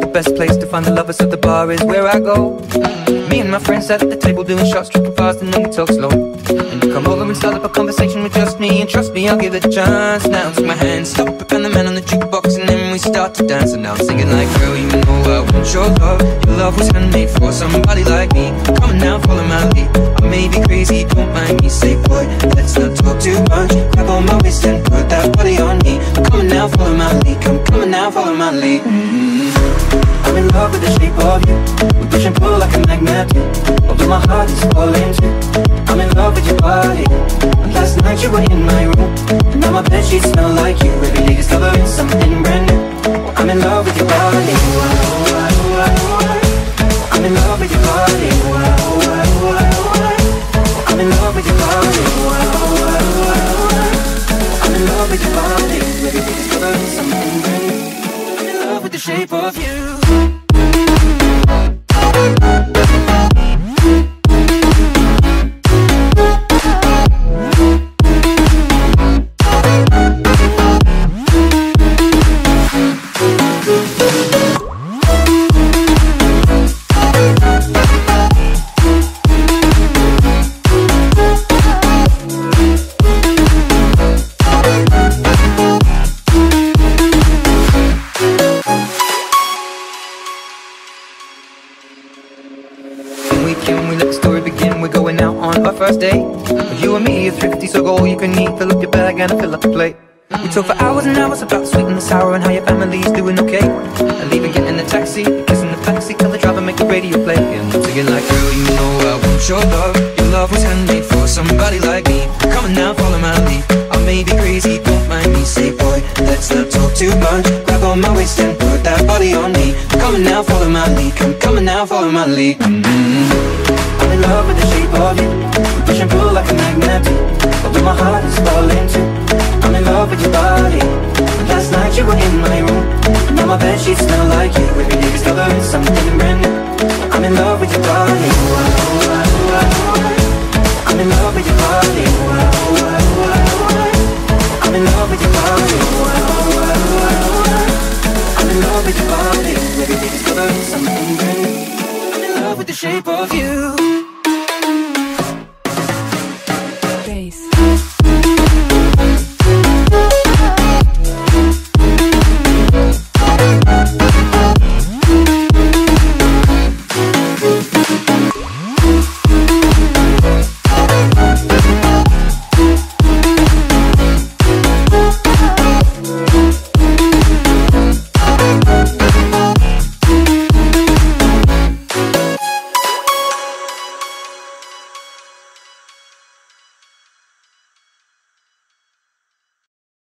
best place to find the lovers, so the bar is where I go. Me and my friends sat at the table doing shots, tripping fast, and then we talk slow. And you come over and start up a conversation with just me, and trust me, I'll give it a chance. Now take my hand, stop it, and the man on the jukebox, and then we start to dance. And now I'm singing like, girl, you know I want your love. Your love was handmade for somebody like me. Come on now, follow my lead. I may be crazy, don't mind me. Say, boy, let's not talk too much. Grab on my waist and put that body on me. Come on now, follow my lead. Come on now, follow my lead. I'm in love with the shape of you. We push and pull like a magnet do. Although my heart is falling too. I'm in love with your body. And last night you were in my room, and now my bedsheets smell like you. Every day discovering something brand new. I'm in love with your body. I'm in love with your body. I'm in love with your body. I'm in love with your body. Every day discovering something brand new. I'm in love with the shape of you. We let the story begin, we're going out on our first date. You and me are thrifty, so go all you can eat. Fill up your bag and fill up the plate. We talk for hours and hours about the sweet and the sour, and how your family's doing okay. And even getting in the taxi, kissing the backseat, tell the driver make the radio play. And I'm singing like, girl, you know I want your love. Your love was handmade for somebody like me. Come on now, follow my lead. I may be crazy, don't mind me. Say, boy, let's not talk too much. Grab on my waist and put that body on me. Come on now, follow my lead. Come on now, follow my lead. I'm in love with the shape of you. We push and pull like a magnet do. Although my heart is falling too. I'm in love with your body. Last night you were in my room, and now my bedsheets smell like you. Every day discovering something brand new. I'm in love with your body.